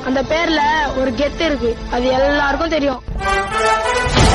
அந்த பேர்ல ஒரு கெத்து இருக்கு, அது எல்லாருக்கும் தெரியும்.